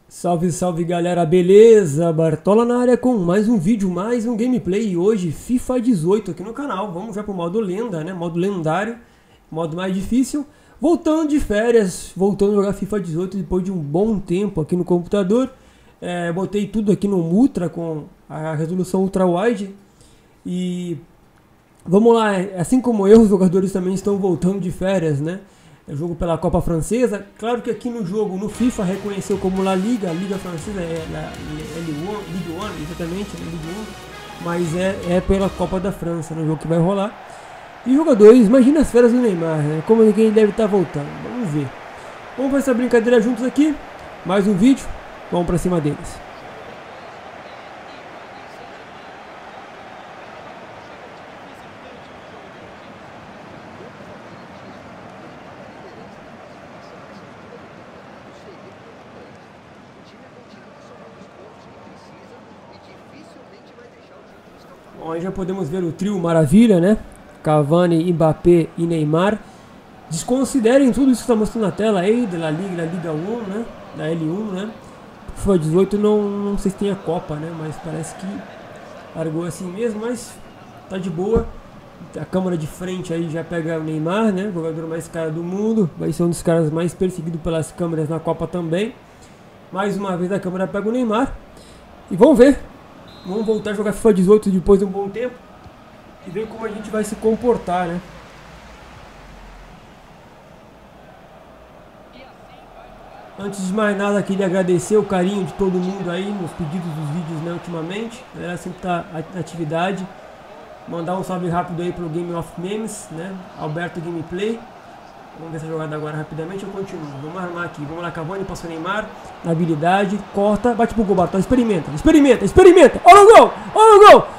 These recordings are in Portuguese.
Salve, salve galera, beleza? Bartola na área com mais um vídeo, mais um gameplay. E hoje FIFA 18 aqui no canal. Vamos já pro modo lenda, né? Modo lendário, modo mais difícil. Voltando de férias, voltando a jogar FIFA 18 depois de um bom tempo aqui no computador. Botei tudo aqui no Ultra com a resolução Ultra Wide. E vamos lá, assim como eu, os jogadores também estão voltando de férias, né? Jogo pela Copa Francesa. Claro que aqui no jogo, no FIFA, reconheceu como La Liga. A Liga Francesa é Ligue 1, exatamente, Ligue 1. Mas é pela Copa da França, no jogo que vai rolar. E jogadores, imagina as férias do Neymar, né? Como ninguém deve estar voltando. Vamos ver. Vamos fazer essa brincadeira juntos aqui. Mais um vídeo. Vamos pra cima deles. Bom, aí já podemos ver o trio maravilha, né? Cavani, Mbappé e Neymar. Desconsiderem tudo isso que está mostrando na tela aí, da Liga 1, né? Da L1, né? FIFA 18 não sei se tem a Copa, né? Mas parece que largou assim mesmo, mas tá de boa. A câmera de frente aí já pega o Neymar, né? O jogador mais caro do mundo. Vai ser um dos caras mais perseguidos pelas câmeras na Copa também. Mais uma vez a câmera pega o Neymar. E vamos ver. Vamos voltar a jogar FIFA 18 depois de um bom tempo e ver como a gente vai se comportar, né? Antes de mais nada, queria agradecer o carinho de todo mundo aí nos pedidos dos vídeos, né, ultimamente. A galera sempre tá na atividade. Mandar um salve rápido aí pro Game of Memes, né? Alberto Gameplay. Vamos ver essa jogada agora rapidamente, eu continuo. Vamos armar aqui. Vamos lá, Cavani, passou o Neymar. Na habilidade, corta, bate pro gol, Bartol. Experimenta. Olha o gol! Olha o gol!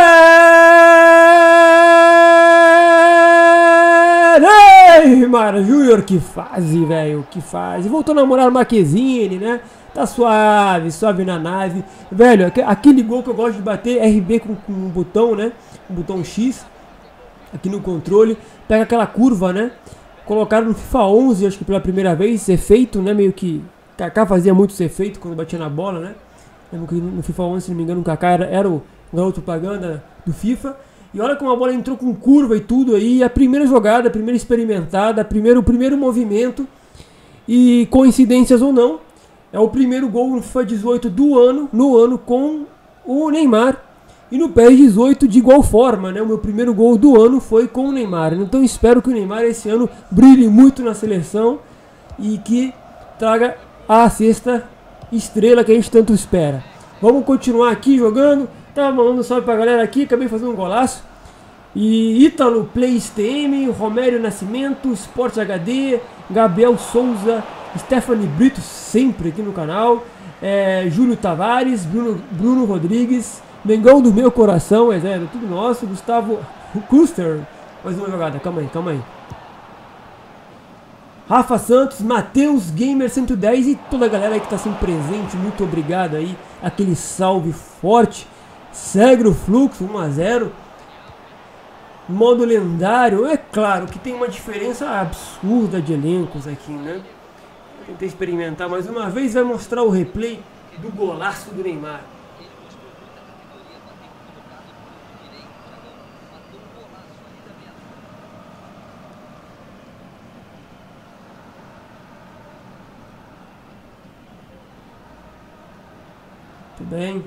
Neymar Júnior, que fase, velho. Que fase. Voltou a namorar Marquezine, né? Tá suave, suave na nave. Velho, aquele gol que eu gosto de bater, RB com um botão, né? Um botão X. Aqui no controle. Pega aquela curva, né? Colocaram no FIFA 11, acho que pela primeira vez, esse efeito, né, meio que... Kaká fazia muito esse efeito quando batia na bola, né? Lembro que no FIFA 11, se não me engano, o Kaká era o garoto propaganda do FIFA. E olha como a bola entrou com curva e tudo aí. A primeira jogada, a primeira experimentada, o primeiro movimento. E coincidências ou não, é o primeiro gol no FIFA 18 do ano, no ano com o Neymar. E no PES 18 de igual forma, né? O meu primeiro gol do ano foi com o Neymar. Então espero que o Neymar esse ano brilhe muito na seleção e que traga a sexta estrela que a gente tanto espera. Vamos continuar aqui jogando. Tava mandando um salve pra galera aqui, acabei fazendo um golaço. E Ítalo, PlaySTM, Romério Nascimento, Sport HD, Gabriel Souza, Stephanie Brito, sempre aqui no canal. Júlio Tavares, Bruno Rodrigues. Mengão do meu coração, tudo nosso. Gustavo Kuster. Mais uma jogada, calma aí. Rafa Santos, Matheus Gamer 110 e toda a galera aí que tá sempre presente. Muito obrigado aí. Aquele salve forte. Segue o fluxo 1-0. Modo lendário. É claro que tem uma diferença absurda de elencos aqui, né? Vou tentar experimentar mais uma vez. Vai mostrar o replay do golaço do Neymar. Muito bem.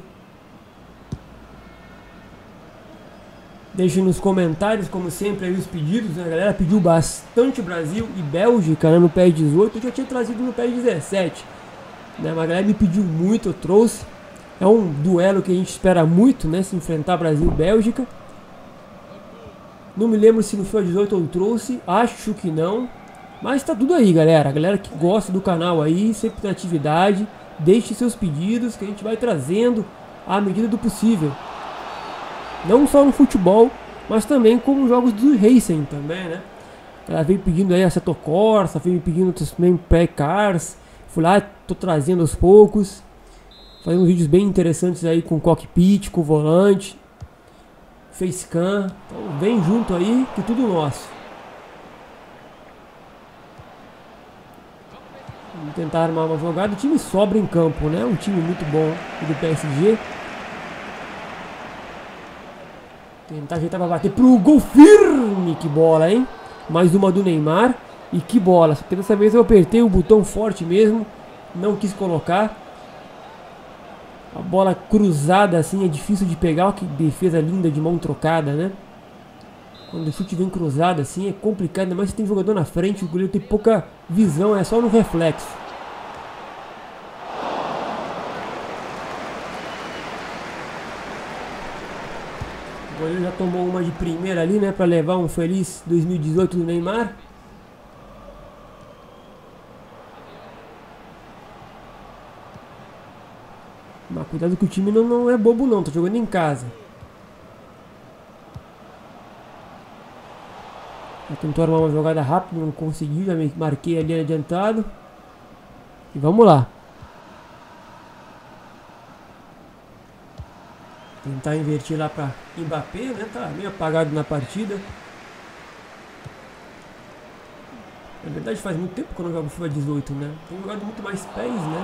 Deixe nos comentários, como sempre, aí os pedidos, né? A galera pediu bastante Brasil e Bélgica, né, no PES 18. Eu já tinha trazido no PES 17, né? Mas a galera me pediu muito, eu trouxe. É um duelo que a gente espera muito, né? Se enfrentar Brasil e Bélgica. Não me lembro se no FIFA 18 eu trouxe, acho que não. Mas tá tudo aí, galera. A galera que gosta do canal aí, sempre na atividade. Deixe seus pedidos que a gente vai trazendo à medida do possível. Não só no futebol, mas também como jogos do Racing também, né? Ela veio pedindo aí a Assetto Corsa, veio pedindo também Pré-Cars. Fui lá, tô trazendo aos poucos. Fazendo vídeos bem interessantes aí com cockpit, com volante, facecam. Então vem junto aí que tudo nosso. tentar armar uma jogada. O time sobra em campo, né? Um time muito bom do PSG. Tentar ajeitar pra bater pro gol firme. Que bola, hein? Mais uma do Neymar. E que bola. Só que dessa vez eu apertei o botão forte mesmo. Não quis colocar. A bola cruzada assim é difícil de pegar. Olha que defesa linda de mão trocada, né? Quando o chute vem cruzado assim é complicado. Ainda mais se tem jogador na frente. O goleiro tem pouca visão. É só no reflexo. O goleiro já tomou uma de primeira ali, né? Pra levar um feliz 2018 do Neymar. Mas cuidado que o time não é bobo não. Tá jogando em casa. Já tentou armar uma jogada rápida. Não conseguiu. Já marquei ali adiantado. E vamos lá. Tentar invertir lá para Mbappé, né? Tá meio apagado na partida. Na verdade faz muito tempo que eu não jogo FIFA 18, né? Tenho jogado muito mais pés, né?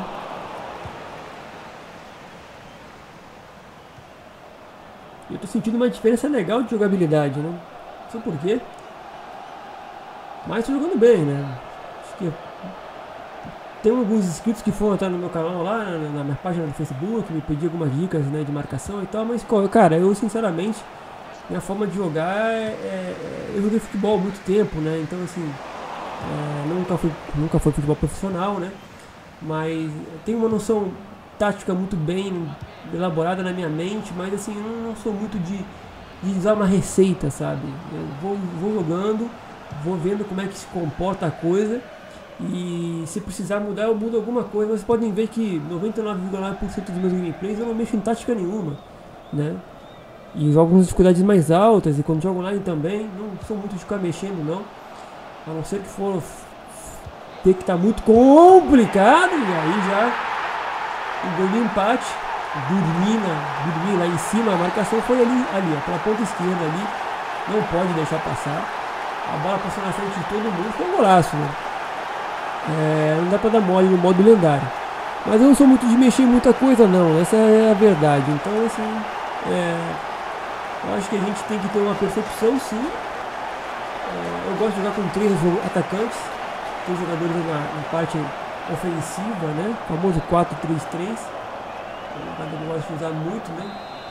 E eu tô sentindo uma diferença legal de jogabilidade, né? Não sei porquê. Mas tô jogando bem, né? Acho que tem alguns inscritos que foram estar no meu canal lá, na minha página do Facebook, me pediram algumas dicas, né, de marcação e tal, mas, cara, eu sinceramente, minha forma de jogar eu joguei futebol há muito tempo, né, então assim, nunca foi futebol profissional, né, mas tenho uma noção tática muito bem elaborada na minha mente, mas assim, eu não sou muito de usar uma receita, sabe, eu vou jogando, vou vendo como é que se comporta a coisa. E se precisar mudar, eu mudo alguma coisa. Mas vocês podem ver que 99,9% dos meus gameplays eu não mexo em tática nenhuma, né? E jogo com dificuldades mais altas. E quando jogo online também, não sou muito de ficar mexendo, não. A não ser que for ter que estar muito complicado. E aí já o gol de empate. Dormi lá em cima. A marcação foi ali ó, pela ponta esquerda ali. Não pode deixar passar. A bola passou na frente de todo mundo. Foi um golaço, né? Não dá pra dar mole no modo lendário. Mas eu não sou muito de mexer em muita coisa não, essa é a verdade. Então assim, eu acho que a gente tem que ter uma percepção sim. Eu gosto de jogar com 3 atacantes, 3 jogadores na parte ofensiva, né? O famoso 4-3-3. Eu gosto de usar muito, né?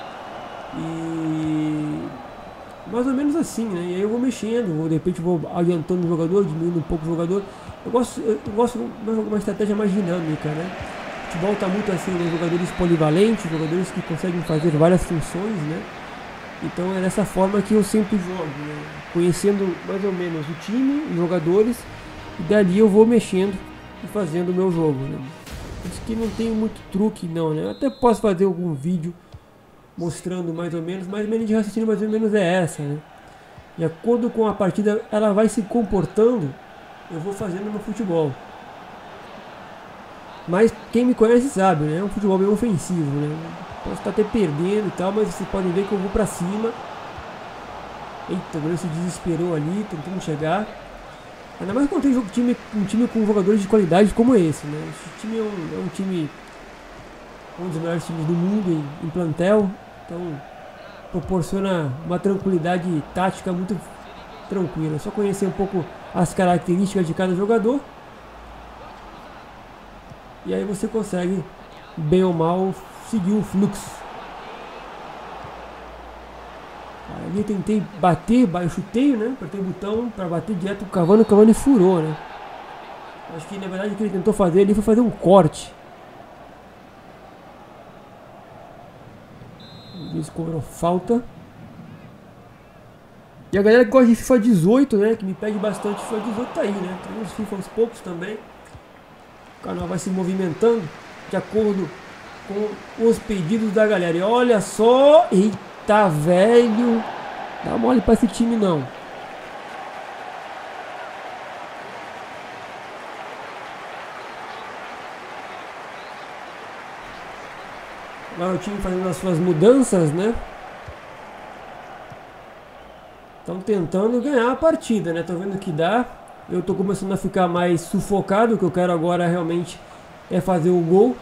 E mais ou menos assim, né? E aí eu vou mexendo, de repente vou adiantando o jogador, diminuindo um pouco o jogador. Eu gosto de uma estratégia mais dinâmica, né? O futebol está muito assim, né? Jogadores polivalentes, jogadores que conseguem fazer várias funções, né? Então é dessa forma que eu sempre jogo, né? Conhecendo mais ou menos o time, os jogadores, e dali eu vou mexendo e fazendo o meu jogo, né? Isso que não tem muito truque não, né? Eu até posso fazer algum vídeo mostrando mais ou menos, mas a linha de raciocínio mais ou menos é essa, né? De acordo com a partida, ela vai se comportando, eu vou fazendo no futebol. Mas quem me conhece sabe, né? É um futebol bem ofensivo, né? Posso estar até perdendo e tal, mas vocês podem ver que eu vou pra cima. Eita, o goleiro se desesperou ali, tentando chegar. Ainda mais quando tem um time com jogadores de qualidade como esse, né? Esse time é um time, um dos melhores times do mundo em plantel. Então proporciona uma tranquilidade tática muito tranquila. É só conhecer um pouco as características de cada jogador. E aí você consegue, bem ou mal, seguir o fluxo. Ali eu tentei bater, eu chutei, né? Apertei o botão para bater direto o Cavani furou, né? Acho que na verdade o que ele tentou fazer ali foi fazer um corte. Isso cobrou falta. E a galera que gosta de FIFA 18, né? Que me pede bastante FIFA 18 tá aí, né? Tem uns FIFA aos poucos também. O canal vai se movimentando de acordo com os pedidos da galera. E olha só, eita velho, dá mole pra esse time não. Agora o time fazendo as suas mudanças, né? Estão tentando ganhar a partida, né? Tô vendo que dá. Eu tô começando a ficar mais sufocado. O que eu quero agora realmente é fazer o gol.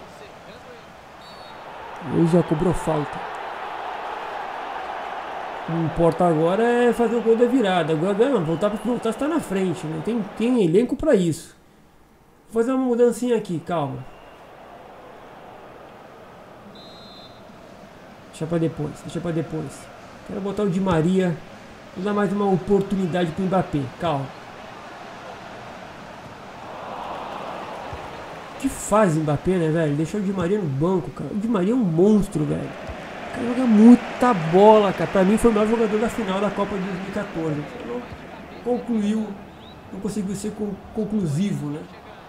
Ele já cobrou falta. O que importa agora é fazer o gol da virada. Agora não, voltar está na frente, né? Tem elenco para isso. Vou fazer uma mudancinha aqui, calma. Deixa pra depois. Quero botar o Di Maria. Vou dar mais uma oportunidade pro Mbappé, calma. O que faz Mbappé, né, velho? Deixar o Di Maria no banco, cara. O Di Maria é um monstro, velho. O cara joga muita bola, cara. Pra mim foi o melhor jogador da final da Copa de 2014. Não concluiu, não conseguiu ser conclusivo, né?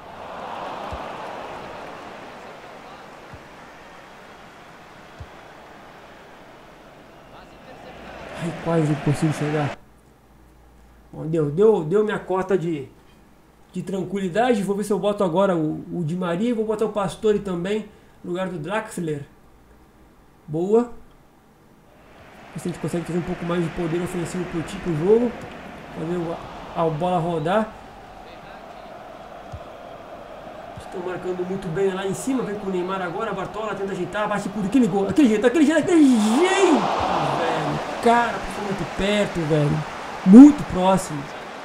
Ai, quase não consigo chegar. Bom, deu minha cota de tranquilidade. Vou ver se eu boto agora o Di Maria. Vou botar o Pastore também no lugar do Draxler. Boa. Ver se a gente consegue trazer um pouco mais de poder ofensivo pro jogo. Fazer a bola rodar. Estão marcando muito bem lá em cima. Vem com o Neymar agora. A Bartola tenta ajeitar. Bate por aquele gol. Aquele jeito. Velho. Cara, passou muito perto, velho. Muito próximo.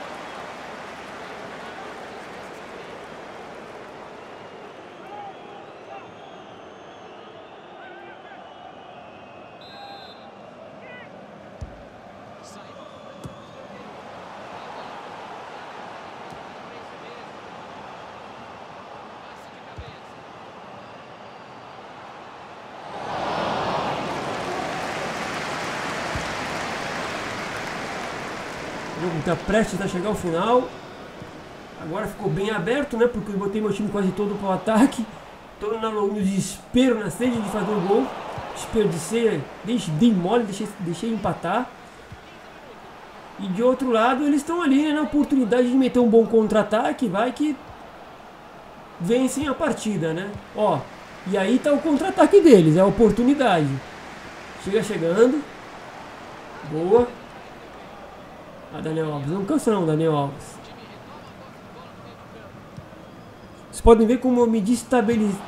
O jogo está prestes a chegar ao final. Agora ficou bem aberto, né? Porque eu botei meu time quase todo para o ataque. Estou no desespero, na sede de fazer o gol. Desperdicei, dei mole, deixei empatar. E de outro lado, eles estão ali, né, na oportunidade de meter um bom contra-ataque. Vai que vencem a partida, né? Ó, e aí tá o contra-ataque deles, é a oportunidade. Chegando. Boa. Ah, Daniel Alves, não cansa não, Daniel Alves. Vocês podem ver como eu me destabilizei.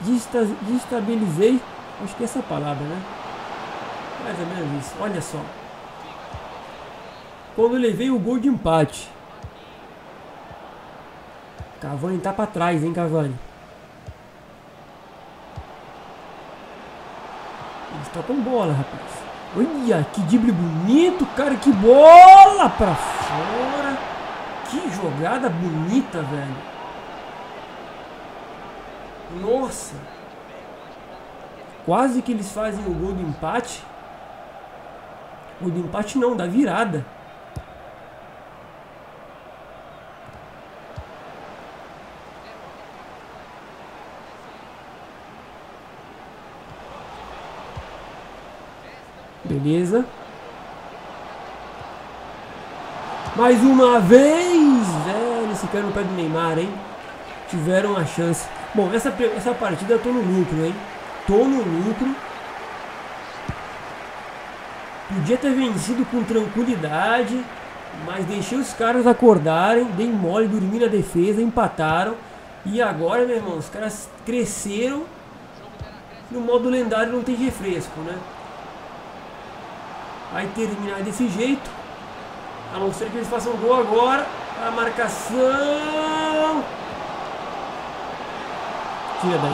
Acho que é essa a palavra, né? Mais ou menos isso, olha só. Quando eu levei o gol de empate. Cavani tá pra trás, hein, Cavani. Eles tocam bola, rapaz. Olha, que drible bonito, cara. Que bola pra fora. Que jogada bonita, velho. Nossa. Quase que eles fazem o gol do empate. O do empate não, da virada. Beleza. Mais uma vez, velho. Esse cara no pé do Neymar, hein? Tiveram a chance. Bom, essa partida eu tô no lucro, hein? Tô no lucro. Podia ter vencido com tranquilidade, mas deixei os caras acordarem. Dei mole, dormi na defesa, empataram. E agora, meu irmão, os caras cresceram. No modo lendário não tem refresco, né? Vai terminar desse jeito. A não ser que eles façam gol agora. A marcação. Tira daí.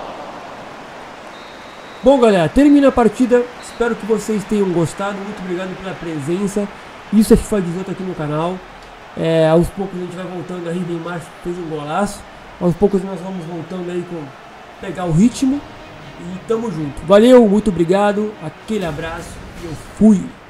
Bom, galera, termina a partida. Espero que vocês tenham gostado. Muito obrigado pela presença. Isso é FIFA 18 aqui no canal. Aos poucos a gente vai voltando aí. Neymar fez um golaço. Aos poucos nós vamos voltando aí com pegar o ritmo. E tamo junto. Valeu, muito obrigado. Aquele abraço. Eu fui.